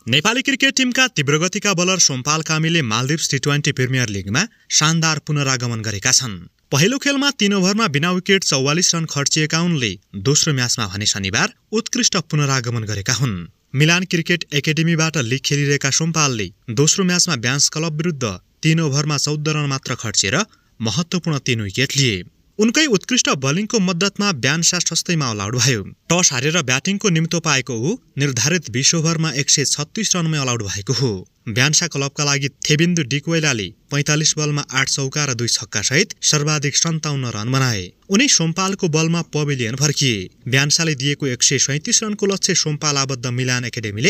Nepali cricket टिमका तीव्रगतिका bowler Sompal कामीले मालदिप्स टी20 प्रिमियर लिगमा शानदार पुनरागमन गरेका छन्। पहिलो खेलमा 3 ओभरमा बिना विकेट 44 रन खर्चिएका उनले दोस्रो म्याचमा भने शनिबार उत्कृष्ट पुनरागमन गरेका हुन्। मिलान क्रिकेट एकेडेमीबाट लिग खेलिरहेका सोमपालले दोस्रो म्याचमा ब्यान्स क्लब विरुद्ध 3 ओभरमा 14 रन मात्र खर्चेर महत्त्वपूर्ण 3 विकेट लिए। उनकै उत्कृष्ट बलिङको मद्दतमा ब्यान्सा सस्तैमा अल आउट भयो। टस हारेर ब्याटिङको निम्तो पाएको ऊ निर्धारित 20 ओभरमा 136 रनमै अल आउट भएको हो। ब्यान्सा क्लबका लागि थेबिन्दु डिक्वेलाले 45 बलमा 8 चौका र 2 छक्का सहित सर्वाधिक 57 रन बनाए। उनी सोमपालको बलमा पवेलियन फर्किए। ब्यान्साले दिएको 137 रनको लक्ष्य सोमपाल आबद्ध मिलान एकेडेमीले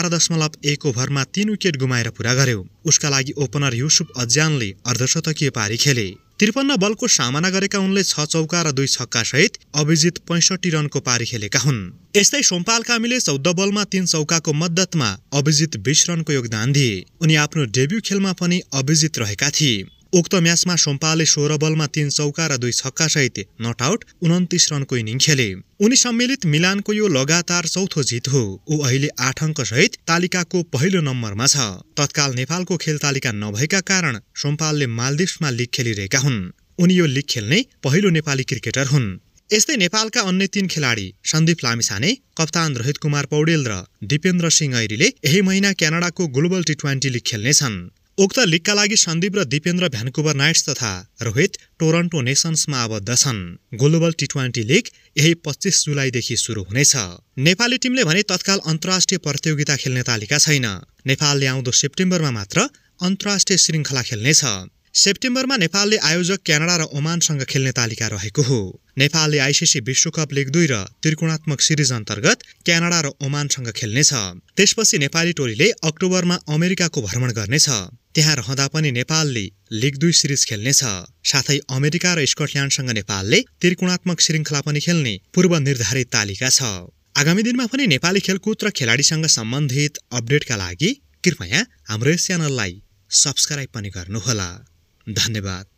18.1 ओभरमा 3 विकेट गुमाएर पूरा गर्यो। उसका लागि ओपनर युसुफ अज्यानले अर्धशतकीय पारी खेले। 53 बलको सामना गरेका उनले 6 चौका र 2 छक्का सहित अभिजित 65 रनको पारी खेलेका हुन्। यस्तै सोमपाल कामीले 14 बलमा 3 चौकाको मद्दतमा अभिजित 20 रनको योगदान दिए। उनी आफ्नो डेब्यू खेलमा पनि अभिजित रहेका थिए। उक्त म्याचमा सोमपालले 16 बलमा 3 चौका र 2 छक्का सहित नट आउट 29 रनको इनिङ खेले। उनी सम्मिलित मिलानको यो लगातार चौथो जित हो। ऊ अहिले 8 अङ्क सहित तालिकाको पहिलो नम्बरमा छ। तत्काल नेपालको खेल तालिका नभएका कारण सोमपालले मालदिप्समा लिग खेलिरहेका हुन्। उनी यो लिग खेल्ने पहिलो नेपाली क्रिकेटर हुन्। यस्तै नेपालका अन्य 3 खेलाडी सन्दीप लामिछाने, कप्तान रोहित कुमार पौडेल र दिपेन्द्र सिंह ऐरीले यही महिना क्यानाडाको ग्लोबल टी20 लिग खेल्नेछन्। उक्त लिगका लागि सन्दीप र दिपेन्द्र भ्यान्कुभर नाइट्स तथा रोहित टोरन्टो नेसन्समा आबद्ध छन्। ग्लोबल टी20 लिग यही 25 जुलाईदेखि सुरु हुनेछ। नेपाली टिमले भने तत्काल अन्तर्राष्ट्रिय प्रतियोगिता खेल्ने तालिका छैन। नेपालले आउँदो सेप्टेम्बरमा मात्र अन्तर्राष्ट्रिय श्रृङ्खला खेल्नेछ। सेप्टेम्बरमा नेपालले आयोजक क्यानाडा र ओमानसँग खेल्ने तालिका रहेको हो। नेपालले आइसिसी विश्वकप लिग 2 र त्रिकोणात्मक सिरिज अन्तर्गत क्यानाडा र ओमानसँग खेल्नेछ। त्यसपछि नेपाली टोलीले अक्टोबरमा अमेरिकाको भ्रमण गर्नेछ। त्यहाँ रहँदा पनि नेपालले लिग 2 सिरिज खेल्नेछ। साथै अमेरिका र स्कटल्यान्डसँग नेपालले त्रिकोणात्मक श्रृङ्खला पनि खेल्ने पूर्व निर्धारित तालिका छ। आगामी दिनमा पनि नेपाली खेलकुद र खेलाडीसँग सम्बन्धित अपडेटका लागि कृपया हाम्रो च्यानललाई सब्स्क्राइब पनि गर्नुहोला। धन्यवाद।